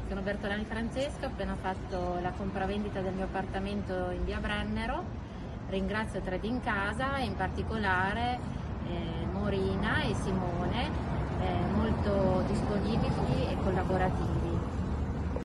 Sono Bertolani Francesca, ho appena fatto la compravendita del mio appartamento in via Brennero. Ringrazio Trading Casa e in particolare Morina e Simone